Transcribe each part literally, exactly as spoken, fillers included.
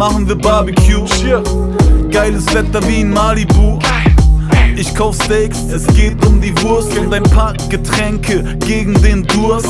machen wir Barbecue. Geiles Wetter wie in Malibu. Ich kauf Steaks, es geht um die Wurst und ein paar Getränke gegen den Durst.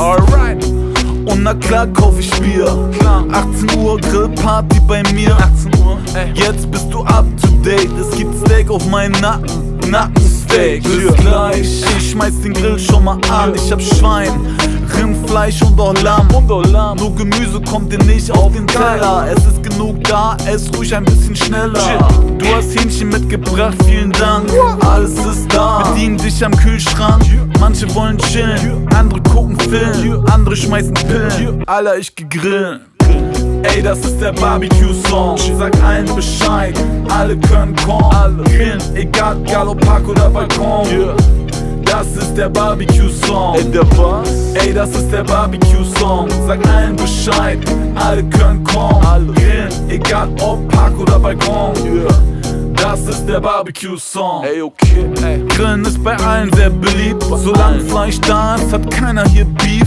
Und na klar kauf ich Bier. achtzehn Uhr Grillparty bei mir. Jetzt bist du up to date. Es gibt Steak auf meinen Nacken, Nackensteak. Bis gleich, ich schmeiß den Grill schon mal an. Ich hab Schwein, Rindfleisch und auch Lamm. Nur Gemüse kommt dir nicht auf den Teller. Es ist genug da, ess ruhig ein bisschen schneller. Du hast Hähnchen mitgebracht, vielen Dank. Alles ist da, bedien dich am Kühlschrank. Manche wollen chillen, andere gucken Film, andere schmeißen Pillen. Alter, ich geh grillen. Ey, das ist der Barbecue-Song. Sag allen Bescheid, alle können kommen. Grillen, egal, Galopark oder Balkon. Das ist der Barbecue-Song. Ey, der was? Ey, das ist der Barbecue-Song. Sag allen Bescheid, alle können kommen. Grillen, egal ob Park oder Balkon. Das ist der Barbecue-Song. Ey, okay, ey. Grillen ist bei allen sehr beliebt. Solange Fleisch da ist, hat keiner hier Beef.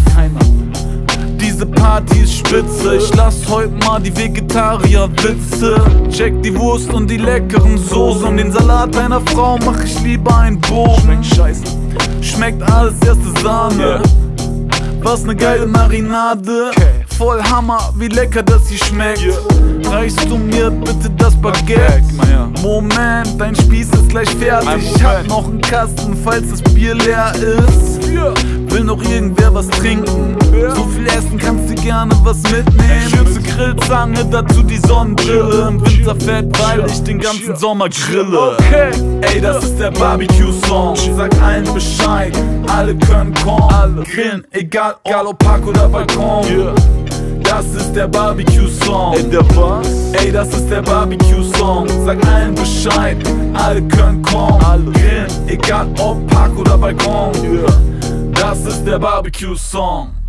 Diese Party ist spitze. Ich lass heute mal die Vegetarier-Witze. Check die Wurst und die leckeren Soßen. Und den Salat deiner Frau mach ich lieber einen Bogen. Schmeckt scheiße. Schmeckt alles erste Sahne. Yeah. Was ne geile Marinade. Okay. Voll Hammer, wie lecker das hier schmeckt. Yeah. Reichst du mir bitte das Baguette? Moment, dein Spieß ist gleich fertig. Ich hab noch einen Kasten, falls das Bier leer ist. Yeah. Will noch irgendwer was trinken? Yeah. So viel essen, kannst du gerne was mitnehmen. Schürze Grillzange, dazu die Sonnenbrille. Im Winter fett, weil ich den ganzen Sommer grille. Okay. Ey, das ist der Barbecue-Song. Sag allen Bescheid, alle können kommen. Grillen, egal ob Park oder Balkon. Yeah. Das ist der Barbecue-Song. Ey, der was? Ey, das ist der Barbecue-Song. Sag allen Bescheid, alle können kommen. Grillen, egal ob Park oder Balkon. Yeah. Das ist der Barbecue-Song.